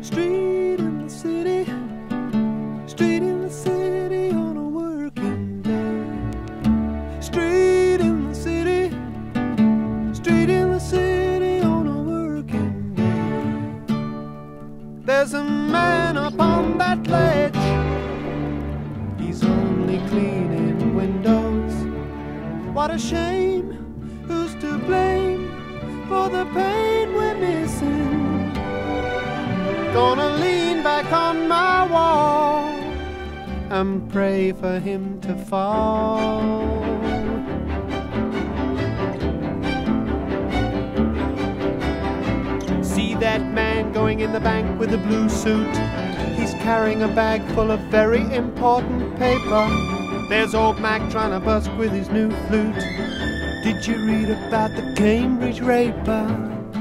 Street in the city, street in the city on a working day. Street in the city, street in the city on a working day. There's a man upon that ledge, he's only cleaning windows. What a shame, who's to blame for the pain we're missing? Gonna lean back on my wall and pray for him to fall. See that man going in the bank with a blue suit. He's carrying a bag full of very important paper. There's old Mac trying to busk with his new flute. Did you read about the Cambridge raper?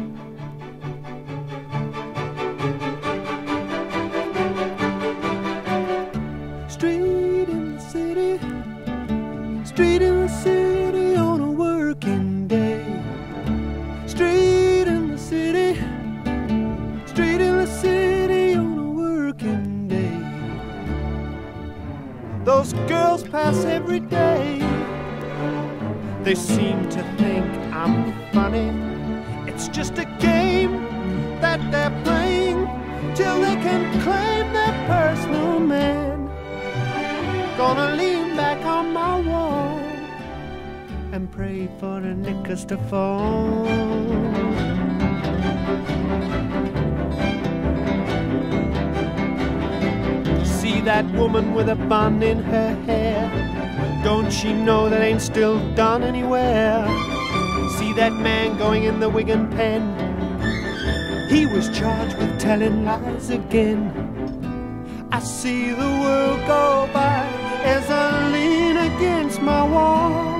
Street in the city, street in the city on a working day. Street in the city, street in the city on a working day. Those girls pass every day. They seem to think I'm funny. It's just a game that they're playing till they can claim their personal man. Gonna lean back on my wall and pray for the knickers to fall. See that woman with a bun in her hair? Don't she know that ain't still done anywhere? See that man going in the Wigan pen? He was charged with telling lies again. I see the world go by as I lean against my wall.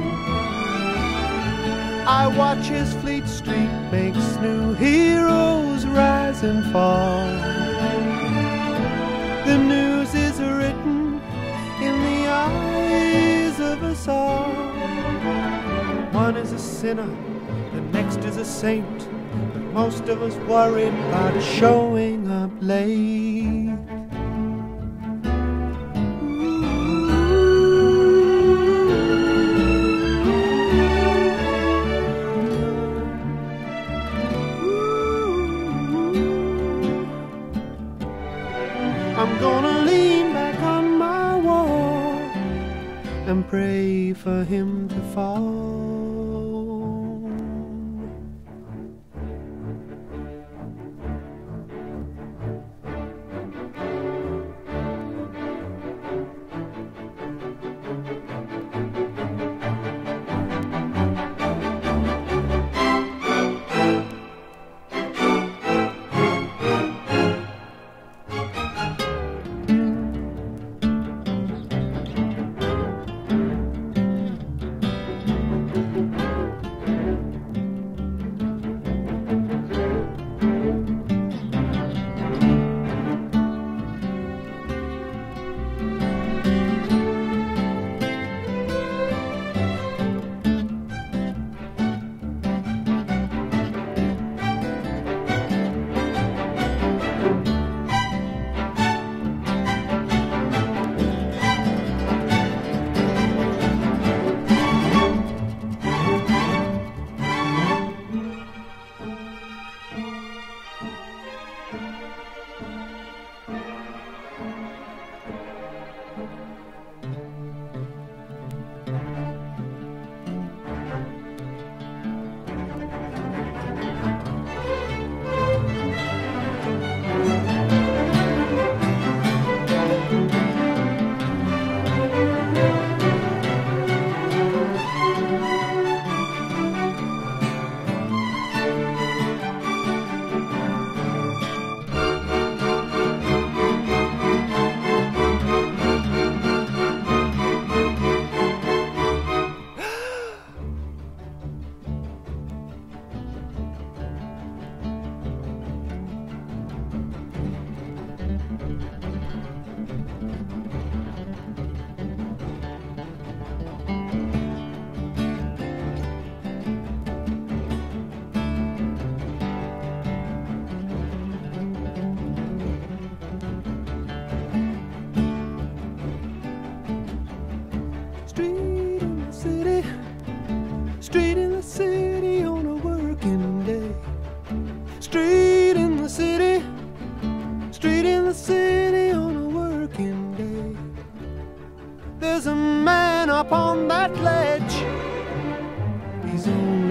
I watch as Fleet Street makes new heroes rise and fall. The news is written in the eyes of us all. One is a sinner, the next is a saint, but most of us worried about showing up late. I'm gonna lean back on my wall and pray for him to fall.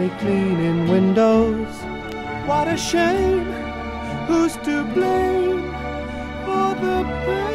only cleaning windows. What a shame, who's to blame for the pain?